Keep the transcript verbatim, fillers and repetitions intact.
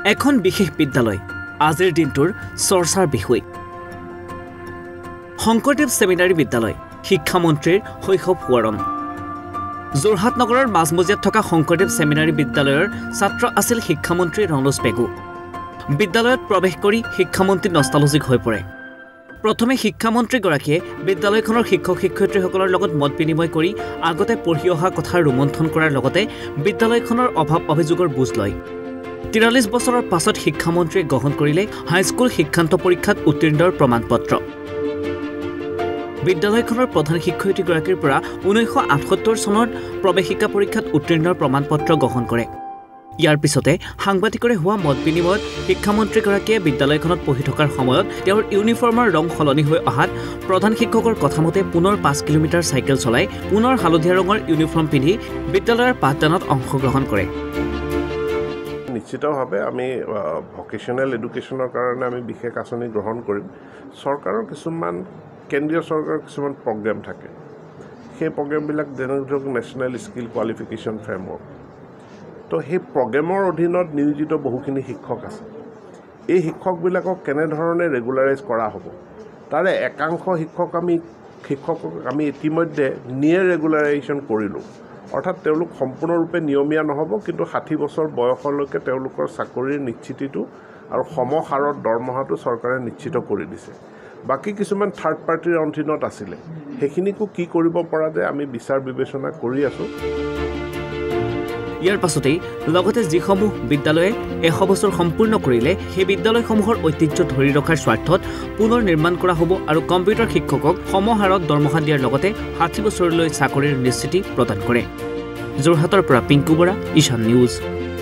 এখন বিশেষ বিদ্যালয় আজিৰ দিনটোৰ চৰ্চাৰ বিষয় শংকৰদেৱ সেমিনাৰী বিদ্যালয় শিক্ষামন্ত্ৰীৰ শৈশৱ সোঁৱৰণ যোৰহাট নগৰৰ মাজমজিয়াত থকা শংকৰদেৱ সেমিনাৰী বিদ্যালয়ৰ ছাত্ৰ আছিল শিক্ষামন্ত্ৰী ৰনোজ পেগু বিদ্যালয়ত প্ৰৱেশ কৰি শিক্ষামন্ত্ৰী নষ্টালজিক হৈ পৰে প্ৰথমে শিক্ষামন্ত্ৰীগৰাকীয়ে বিদ্যালয়খনৰ শিক্ষক শিক্ষয়িত্ৰীসকলৰ লগত মত বিনিময় কৰি আগতে পঢ়ি অহা কথা ৰোমন্থন কৰাৰ লগতে বিদ্যালয়খনৰ অভাৱ অভিযোগৰ বুজ লয় তিৰাল্লিছ বছৰৰ পাছত শিক্ষামন্ত্ৰীয়ে গ্ৰহণ কৰিলে হাইস্কুল শিক্ষান্ত পৰীক্ষাত উত্তীৰ্ণৰ প্ৰমাণপত্ৰ বিদ্যালয়খনৰ প্ৰধান শিক্ষয়িত্ৰীগৰাকীৰ পৰা ঊনৈছশ আঠসত্তৰ চনত প্ৰৱেশিকা পৰীক্ষাত উত্তীৰ্ণৰ প্ৰমাণপত্ৰ গ্ৰহণ কৰে ইয়াৰ পিছতে সাংবাদিকৰে হোৱা মত বিনিময়ত শিক্ষামন্ত্ৰীগৰাকীয়ে বিদ্যালয়খনত পঢ়ি থকাৰ সময়ত তেওঁৰ ইউনিফৰ্মৰ ৰং সলনি হৈ অহাত প্ৰধান শিক্ষকৰ কথামতে পুনৰ পাঁচ কিলোমিটাৰ চাইকেল চলাই পুনৰ হালধীয়া ৰঙৰ ইউনিফৰ্ম পিন্ধি বিদ্যালয়ৰ পাঠদানত অংশগ্ৰহণ কৰে নিশ্চিতভাৱে আমি ভকেশ্যনেল এডুকেশ্যনৰ কাৰণে আমি বিশেষ আঁচনি গ্ৰহণ কৰিম চৰকাৰৰ কিছুমান কেন্দ্ৰীয় চৰকাৰৰ কিছুমান প্ৰগ্ৰেম থাকে সেই প্ৰগ্ৰেমবিলাক যেনে ধৰক নেশ্যনেল স্কিল কোৱালিফিকেশ্যন ফ্ৰেমৱৰ্ক তো সেই প্ৰগ্ৰেমৰ অধীনত নিয়োজিত বহুখিনি শিক্ষক আছে এই শিক্ষকবিলাকক কেনেধৰণে ৰেগুলাৰাইজ কৰা হ'ব তাৰে একাংশ শিক্ষক আমি শিক্ষকক আমি ইতিমধ্যে নিয়ে ৰেগুলাৰাইজেশ্যন কৰিলোঁ অৰ্থাৎ তেওঁলোক সম্পূৰ্ণৰূপে নিয়মীয়া নহ'ব কিন্তু ষাঠি বছৰ বয়সলৈকে তেওঁলোকৰ চাকৰিৰ নিশ্চিতিটো আৰু সমহাৰত দৰমহাটো চৰকাৰে নিশ্চিত কৰি দিছে বাকী কিছুমান থাৰ্ড পাৰ্টিৰ অধীনত আছিলে সেইখিনিকো কি কৰিব পৰা যায় আমি বিচাৰ বিবেচনা কৰি আছোঁ ইয়াৰ পাছতেই লগতে যিসমূহ বিদ্যালয়ে এশ বছৰ সম্পূৰ্ণ কৰিলে সেই বিদ্যালয়সমূহৰ ঐতিহ্য ধৰি ৰখাৰ স্বাৰ্থত পুনৰ নিৰ্মাণ কৰা হ'ব আৰু কম্পিউটাৰ শিক্ষকক সমহাৰত দৰমহা দিয়াৰ লগতে ষাঠি বছৰলৈ চাকৰিৰ নিশ্চিতি প্ৰদান কৰে যোৰহাটৰ পৰা পিংকু বৰা ঈশান নিউজ।